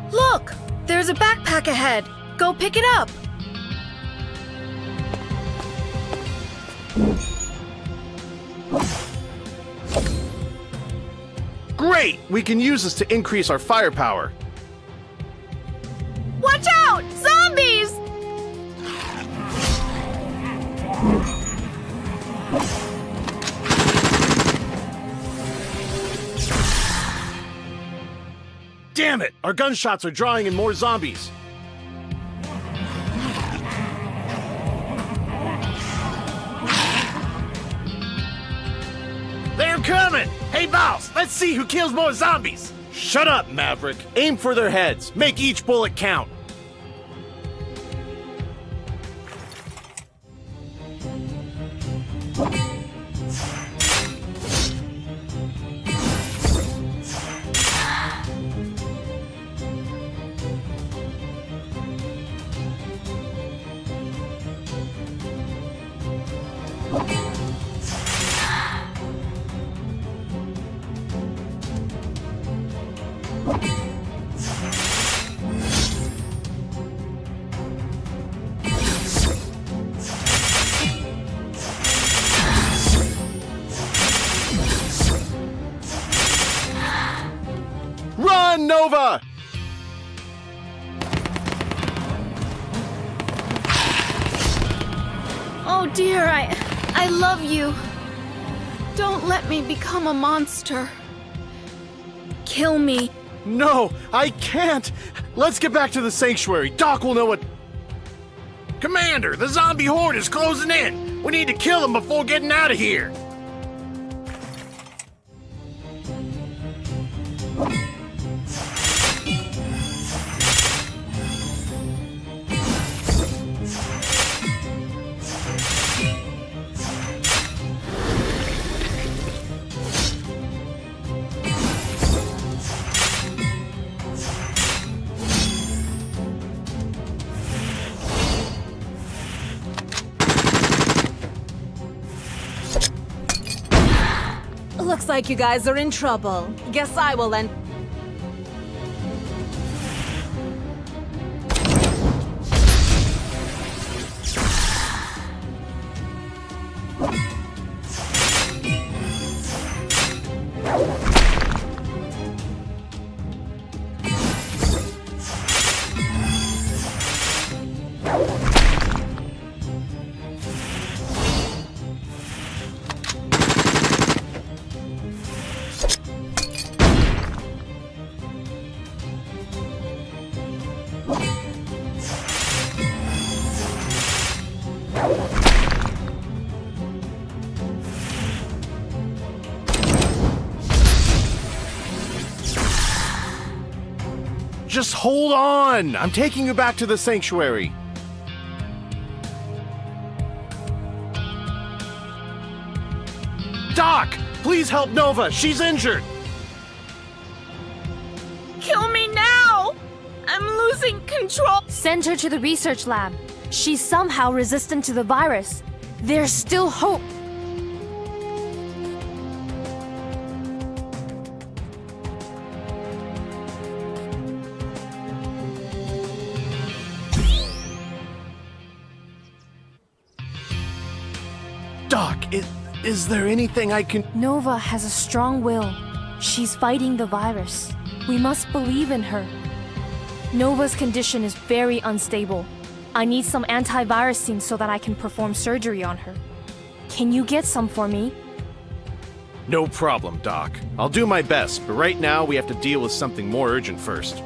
Look! There's a backpack ahead! Go pick it up! Great! We can use this to increase our firepower. Watch out! Zombies! Damn it! Our gunshots are drawing in more zombies. They're coming! Hey, boss, let's see who kills more zombies! Shut up, Maverick. Aim for their heads. Make each bullet count. Run, Nova! Oh dear, I love you. Don't let me become a monster. Kill me. No, I can't! Let's get back to the sanctuary. Doc will know what... Commander, the zombie horde is closing in! We need to kill them before getting out of here! Looks like you guys are in trouble. Guess I will end. Just hold on! I'm taking you back to the sanctuary. Doc! Please help Nova! She's injured! Kill me now! I'm losing control. Send her to the research lab. She's somehow resistant to the virus. There's still hope. Doc, is there anything I can... Nova has a strong will. She's fighting the virus. We must believe in her. Nova's condition is very unstable. I need some antivirusine so that I can perform surgery on her. Can you get some for me? No problem, Doc. I'll do my best, but right now we have to deal with something more urgent first.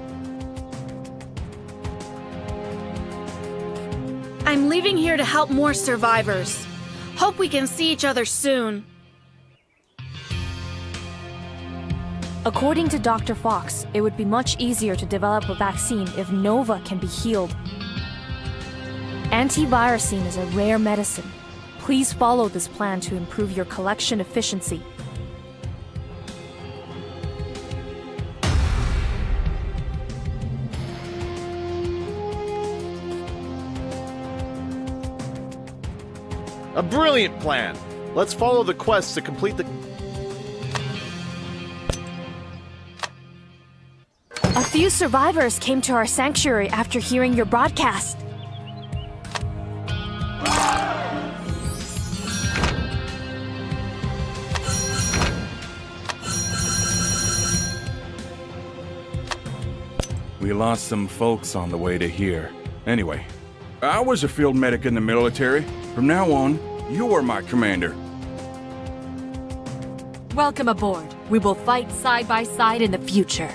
I'm leaving here to help more survivors. Hope we can see each other soon. According to Dr. Fox, it would be much easier to develop a vaccine if Nova can be healed. Antivirusine is a rare medicine. Please follow this plan to improve your collection efficiency. A brilliant plan! Let's follow the quest to complete the... A few survivors came to our sanctuary after hearing your broadcast. We lost some folks on the way to here. Anyway, I was a field medic in the military. From now on, you are my commander. Welcome aboard. We will fight side by side in the future.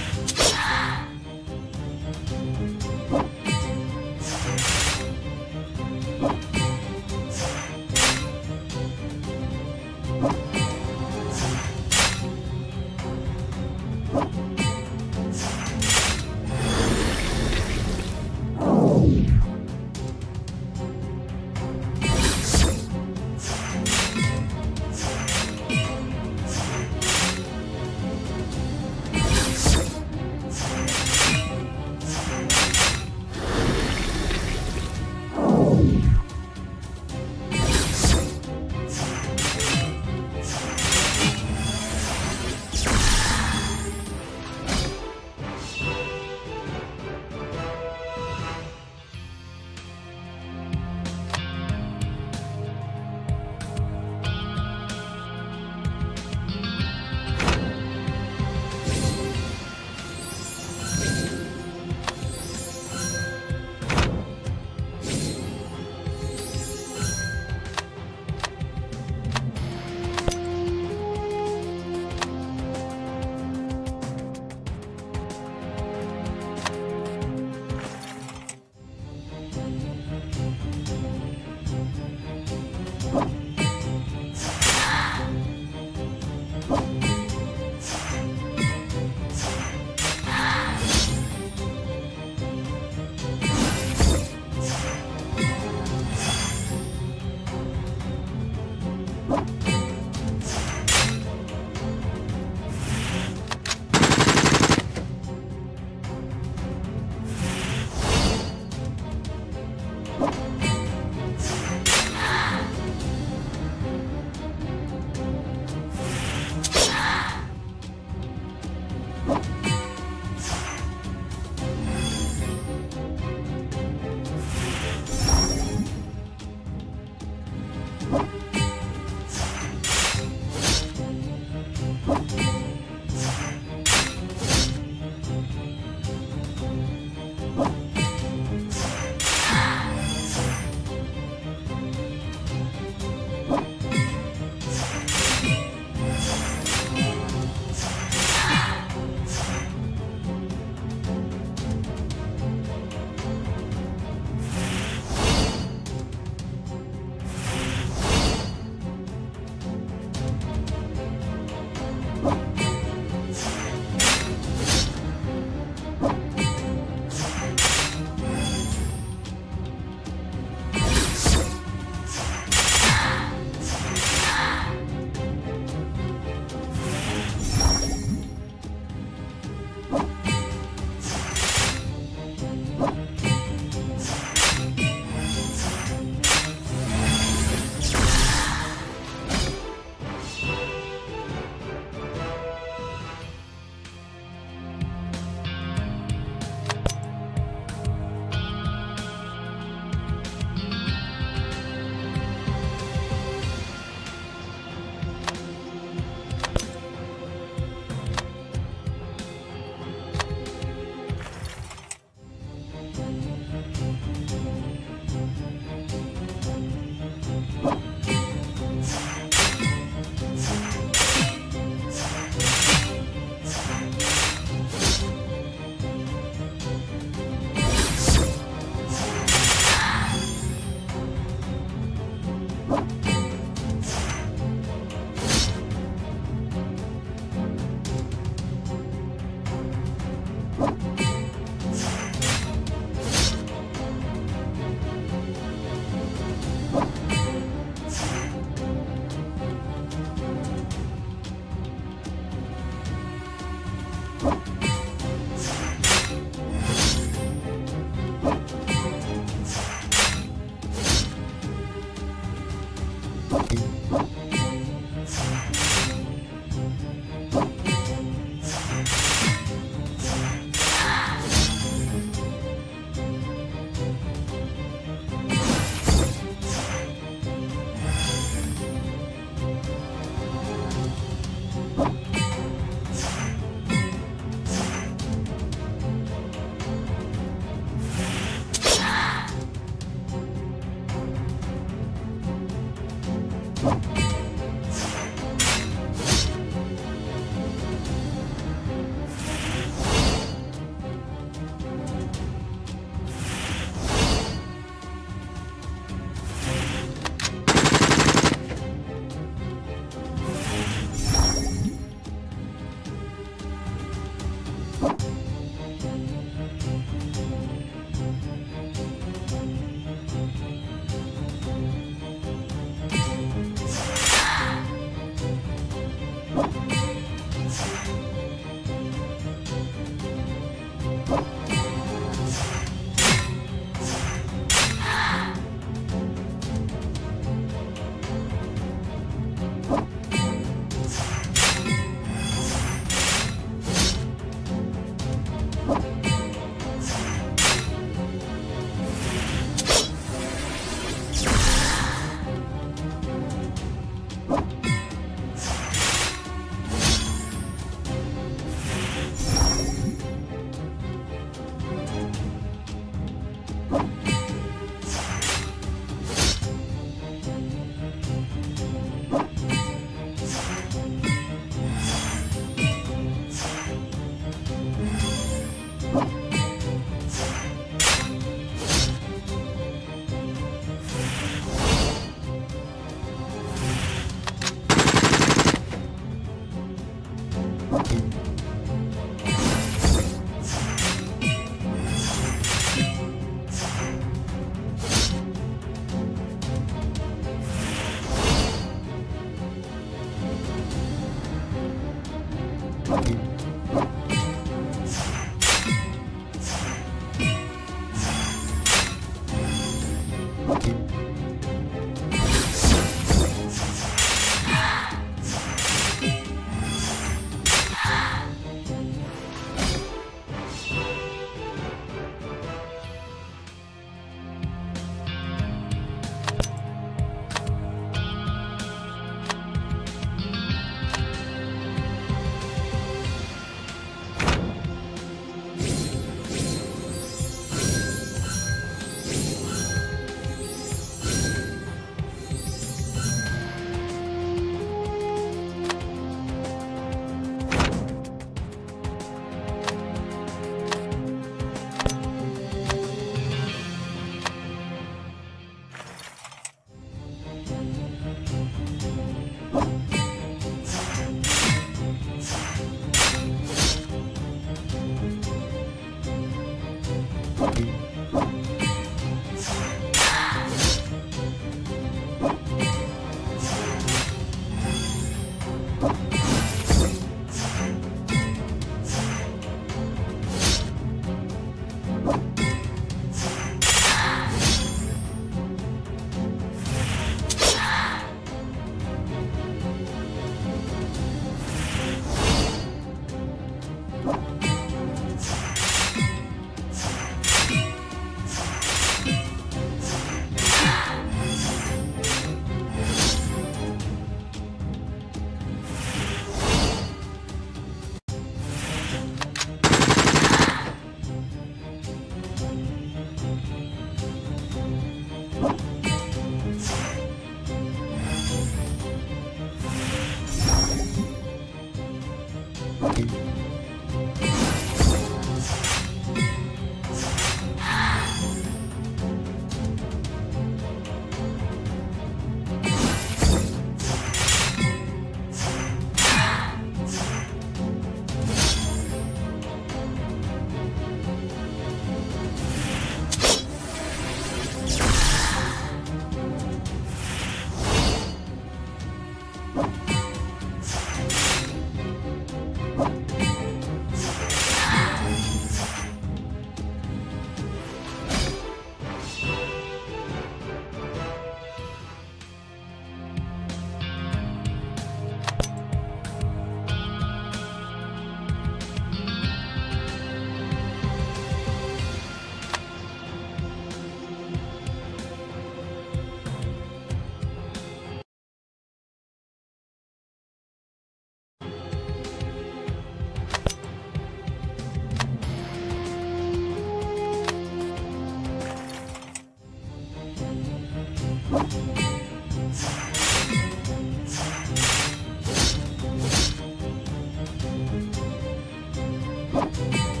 you